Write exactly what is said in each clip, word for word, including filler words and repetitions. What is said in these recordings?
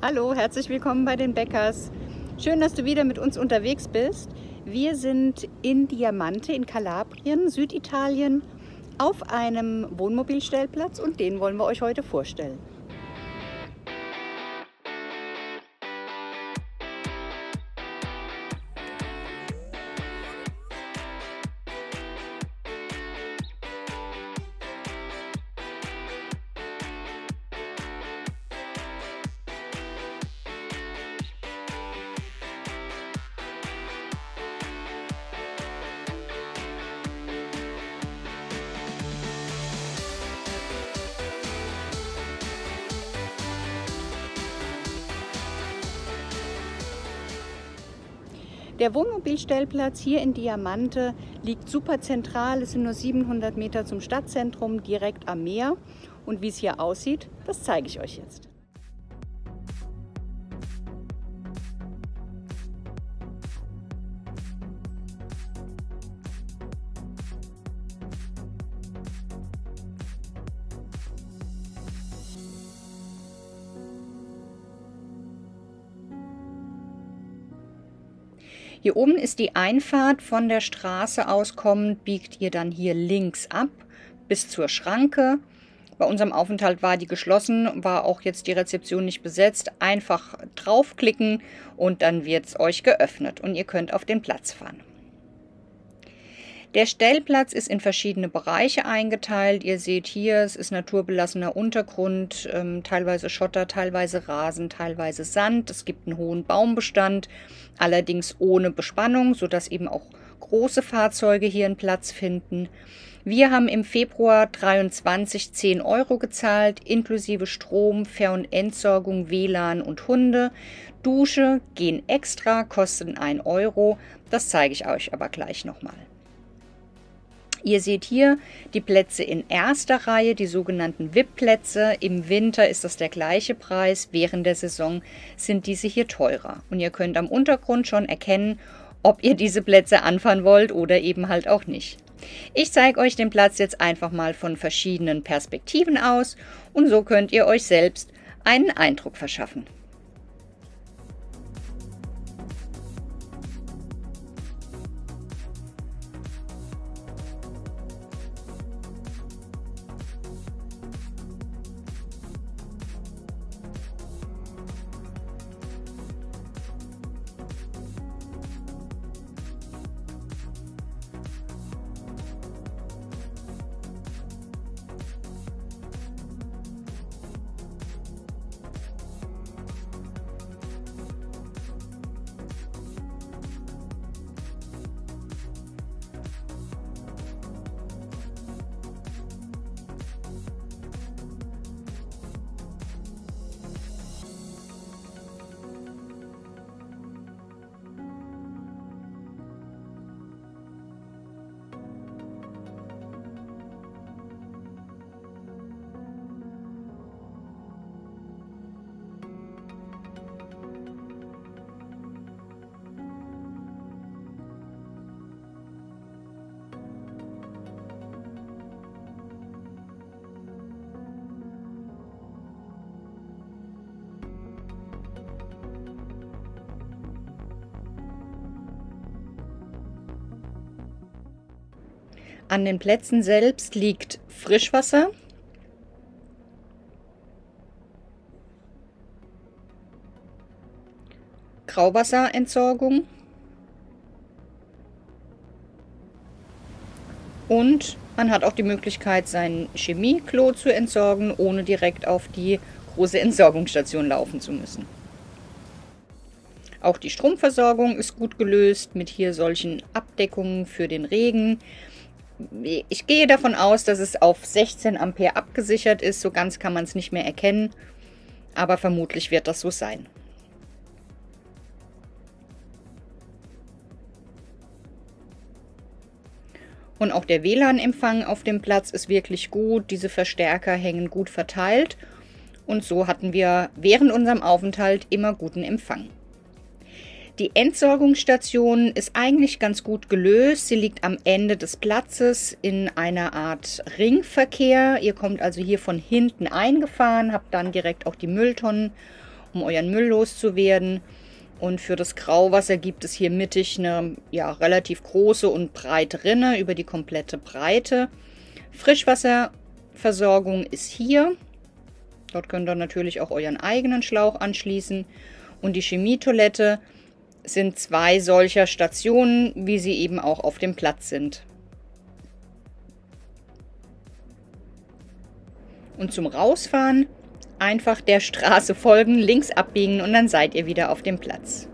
Hallo, herzlich willkommen bei den Bäckers. Schön, dass du wieder mit uns unterwegs bist. Wir sind in Diamante in Kalabrien, Süditalien, auf einem Wohnmobilstellplatz und den wollen wir euch heute vorstellen. Der Wohnmobilstellplatz hier in Diamante liegt super zentral. Es sind nur siebenhundert Meter zum Stadtzentrum, direkt am Meer. Und wie es hier aussieht, das zeige ich euch jetzt. Hier oben ist die Einfahrt. Von der Straße aus kommend biegt ihr dann hier links ab bis zur Schranke. Bei unserem Aufenthalt war die geschlossen, war auch jetzt die Rezeption nicht besetzt. Einfach draufklicken und dann wird es euch geöffnet und ihr könnt auf den Platz fahren. Der Stellplatz ist in verschiedene Bereiche eingeteilt. Ihr seht hier, es ist naturbelassener Untergrund, ähm, teilweise Schotter, teilweise Rasen, teilweise Sand. Es gibt einen hohen Baumbestand, allerdings ohne Bespannung, sodass eben auch große Fahrzeuge hier einen Platz finden. Wir haben im Februar dreiundzwanzig zehn Euro gezahlt, inklusive Strom, Ver- und Entsorgung, W L A N und Hunde. Dusche gehen extra, kosten ein Euro. Das zeige ich euch aber gleich nochmal. Ihr seht hier die Plätze in erster Reihe, die sogenannten V I P-Plätze. Im Winter ist das der gleiche Preis, während der Saison sind diese hier teurer. Und ihr könnt am Untergrund schon erkennen, ob ihr diese Plätze anfahren wollt oder eben halt auch nicht. Ich zeige euch den Platz jetzt einfach mal von verschiedenen Perspektiven aus und so könnt ihr euch selbst einen Eindruck verschaffen. An den Plätzen selbst liegt Frischwasser, Grauwasserentsorgung und man hat auch die Möglichkeit, sein Chemieklo zu entsorgen, ohne direkt auf die große Entsorgungsstation laufen zu müssen. Auch die Stromversorgung ist gut gelöst mit hier solchen Abdeckungen für den Regen. Ich gehe davon aus, dass es auf sechzehn Ampere abgesichert ist. So ganz kann man es nicht mehr erkennen, aber vermutlich wird das so sein. Und auch der W L A N-Empfang auf dem Platz ist wirklich gut. Diese Verstärker hängen gut verteilt und so hatten wir während unserem Aufenthalt immer guten Empfang. Die Entsorgungsstation ist eigentlich ganz gut gelöst. Sie liegt am Ende des Platzes in einer Art Ringverkehr. Ihr kommt also hier von hinten eingefahren, habt dann direkt auch die Mülltonnen um euren Müll loszuwerden. Und für das Grauwasser gibt es hier mittig eine ja, relativ große und breite Rinne über die komplette Breite. Frischwasserversorgung ist hier. Dort könnt ihr natürlich auch euren eigenen Schlauch anschließen. Und die Chemietoilette sind zwei solcher Stationen, wie sie eben auch auf dem Platz sind. Und zum Rausfahren einfach der Straße folgen, links abbiegen und dann seid ihr wieder auf dem Platz.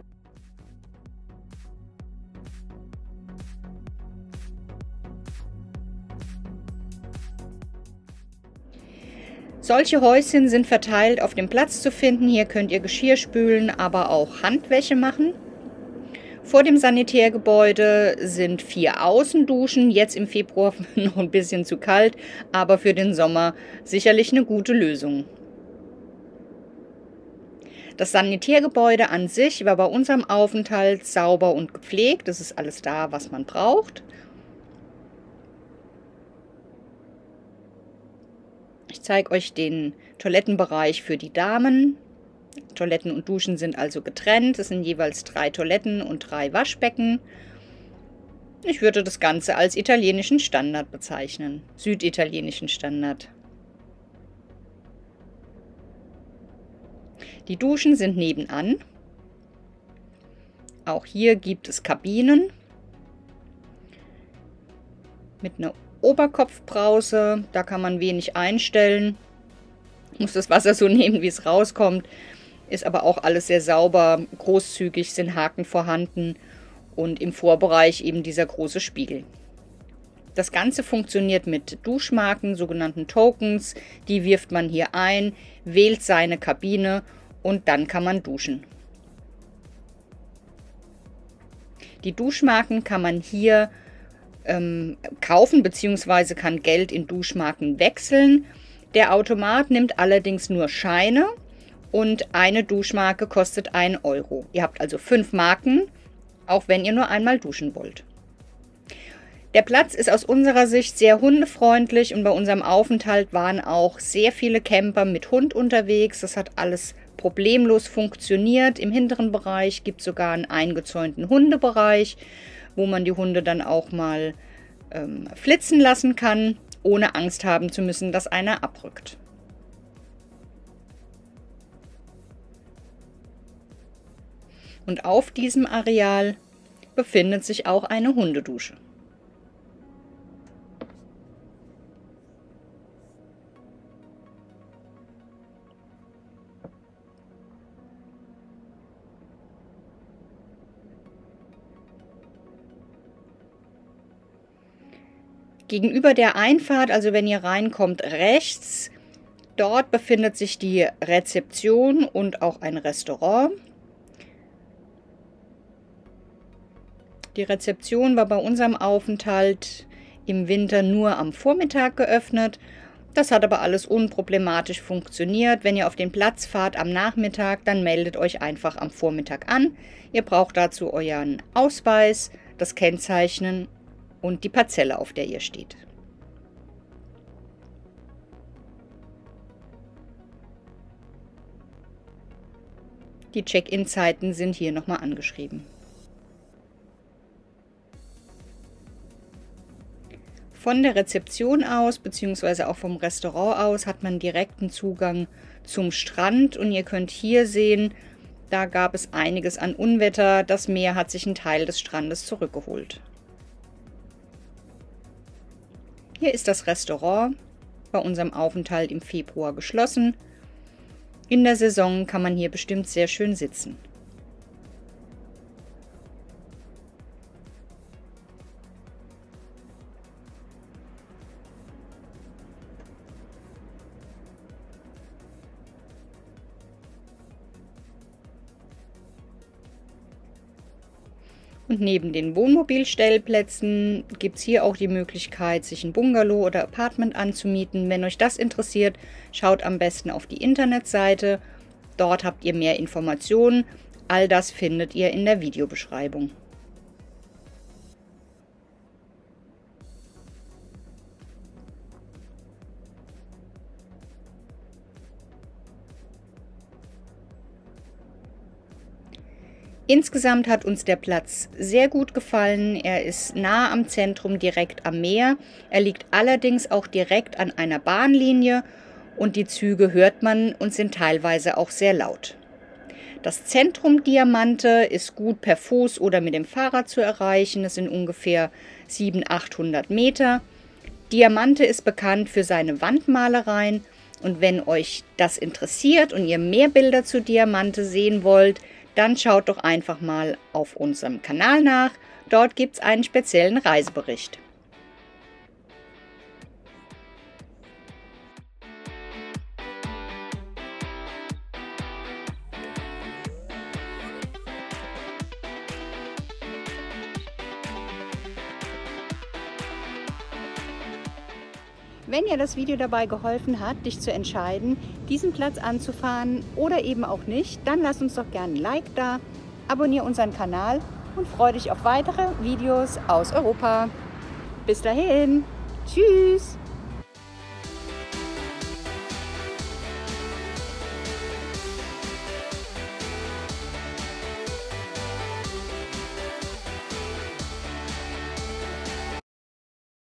Solche Häuschen sind verteilt auf dem Platz zu finden. Hier könnt ihr Geschirr spülen, aber auch Handwäsche machen. Vor dem Sanitärgebäude sind vier Außenduschen. Jetzt im Februar noch ein bisschen zu kalt, aber für den Sommer sicherlich eine gute Lösung. Das Sanitärgebäude an sich war bei unserem Aufenthalt sauber und gepflegt. Das ist alles da, was man braucht. Ich zeige euch den Toilettenbereich für die Damen. Toiletten und Duschen sind also getrennt. Es sind jeweils drei Toiletten und drei Waschbecken. Ich würde das Ganze als italienischen Standard bezeichnen. Süditalienischen Standard. Die Duschen sind nebenan. Auch hier gibt es Kabinen mit einer Oberkopfbrause. Da kann man wenig einstellen. Muss das Wasser so nehmen, wie es rauskommt. Ist aber auch alles sehr sauber, großzügig, sind Haken vorhanden und im Vorbereich eben dieser große Spiegel. Das Ganze funktioniert mit Duschmarken, sogenannten Tokens. Die wirft man hier ein, wählt seine Kabine und dann kann man duschen. Die Duschmarken kann man hier ähm, kaufen bzw. kann Geld in Duschmarken wechseln. Der Automat nimmt allerdings nur Scheine. Und eine Duschmarke kostet ein Euro. Ihr habt also fünf Marken, auch wenn ihr nur einmal duschen wollt. Der Platz ist aus unserer Sicht sehr hundefreundlich und bei unserem Aufenthalt waren auch sehr viele Camper mit Hund unterwegs. Das hat alles problemlos funktioniert. Im hinteren Bereich gibt es sogar einen eingezäunten Hundebereich, wo man die Hunde dann auch mal ähm, flitzen lassen kann, ohne Angst haben zu müssen, dass einer abrückt. Und auf diesem Areal befindet sich auch eine Hundedusche. Gegenüber der Einfahrt, also wenn ihr reinkommt, rechts, dort befindet sich die Rezeption und auch ein Restaurant. Die Rezeption war bei unserem Aufenthalt im Winter nur am Vormittag geöffnet. Das hat aber alles unproblematisch funktioniert. Wenn ihr auf den Platz fahrt am Nachmittag, dann meldet euch einfach am Vormittag an. Ihr braucht dazu euren Ausweis, das Kennzeichnen und die Parzelle, auf der ihr steht. Die Check-in-Zeiten sind hier nochmal angeschrieben. Von der Rezeption aus, beziehungsweise auch vom Restaurant aus, hat man direkten Zugang zum Strand. Und ihr könnt hier sehen, da gab es einiges an Unwetter. Das Meer hat sich einen Teil des Strandes zurückgeholt. Hier ist das Restaurant, bei unserem Aufenthalt im Februar geschlossen. In der Saison kann man hier bestimmt sehr schön sitzen. Und neben den Wohnmobilstellplätzen gibt es hier auch die Möglichkeit, sich ein Bungalow oder Apartment anzumieten. Wenn euch das interessiert, schaut am besten auf die Internetseite. Dort habt ihr mehr Informationen. All das findet ihr in der Videobeschreibung. Insgesamt hat uns der Platz sehr gut gefallen. Er ist nah am Zentrum, direkt am Meer. Er liegt allerdings auch direkt an einer Bahnlinie und die Züge hört man und sind teilweise auch sehr laut. Das Zentrum Diamante ist gut per Fuß oder mit dem Fahrrad zu erreichen. Es sind ungefähr siebenhundert, achthundert Meter. Diamante ist bekannt für seine Wandmalereien. Und wenn euch das interessiert und ihr mehr Bilder zu Diamante sehen wollt, dann schaut doch einfach mal auf unserem Kanal nach. Dort gibt es einen speziellen Reisebericht. Wenn dir das Video dabei geholfen hat, dich zu entscheiden, diesen Platz anzufahren oder eben auch nicht, dann lass uns doch gerne ein Like da, abonniere unseren Kanal und freue dich auf weitere Videos aus Europa. Bis dahin, tschüss!